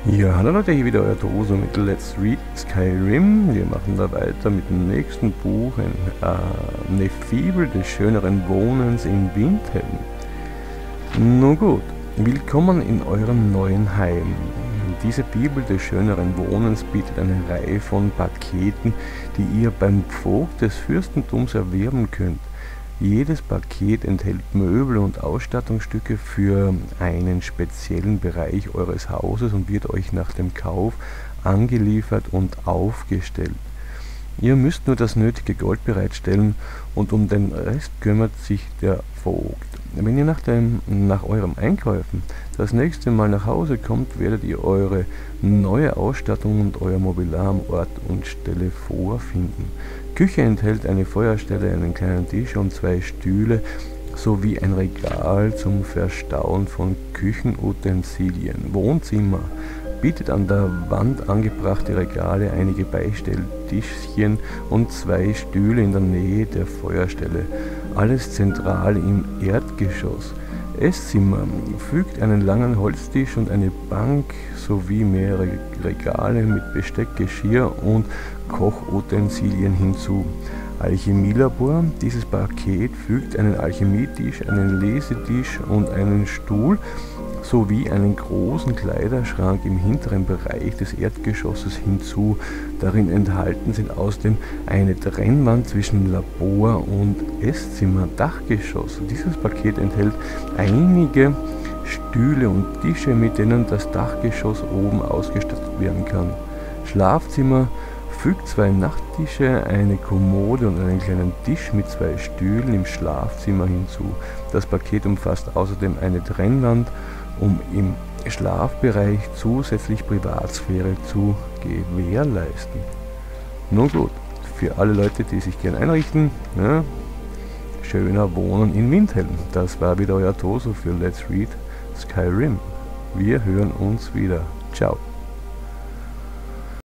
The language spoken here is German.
Ja, hallo Leute, hier wieder euer Toso mit Let's Read Skyrim. Wir machen da weiter mit dem nächsten Buch, eine Fibel des schöneren Wohnens in Windhelm. Nun gut, willkommen in eurem neuen Heim. Diese Bibel des schöneren Wohnens bietet eine Reihe von Paketen, die ihr beim Vogt des Fürstentums erwerben könnt. Jedes Paket enthält Möbel und Ausstattungsstücke für einen speziellen Bereich eures Hauses und wird euch nach dem Kauf angeliefert und aufgestellt. Ihr müsst nur das nötige Gold bereitstellen und um den Rest kümmert sich der Vogt. Wenn ihr nach eurem Einkaufen das nächste Mal nach Hause kommt, werdet ihr eure neue Ausstattung und euer Mobiliar am Ort und Stelle vorfinden. Küche enthält eine Feuerstelle, einen kleinen Tisch und 2 Stühle sowie ein Regal zum Verstauen von Küchenutensilien. Wohnzimmer bietet an der Wand angebrachte Regale, einige Beistelltischchen und 2 Stühle in der Nähe der Feuerstelle. Alles zentral im Erdgeschoss. Esszimmer fügt einen langen Holztisch und eine Bank sowie mehrere Regale mit Besteck, Geschirr und Kochutensilien hinzu. Alchemielabor. Dieses Paket fügt einen Alchemietisch, einen Lesetisch und einen Stuhl sowie einen großen Kleiderschrank im hinteren Bereich des Erdgeschosses hinzu. Darin enthalten sind außerdem eine Trennwand zwischen Labor und Esszimmer. Dachgeschoss. Dieses Paket enthält einige Stühle und Tische, mit denen das Dachgeschoss oben ausgestattet werden kann. Schlafzimmer fügt 2 Nachttische, eine Kommode und einen kleinen Tisch mit 2 Stühlen im Schlafzimmer hinzu. Das Paket umfasst außerdem eine Trennwand, um im Schlafbereich zusätzlich Privatsphäre zu gewährleisten. Nun gut, für alle Leute, die sich gern einrichten, ja, schöner Wohnen in Windhelm. Das war wieder euer Toso für Let's Read Skyrim. Wir hören uns wieder. Ciao.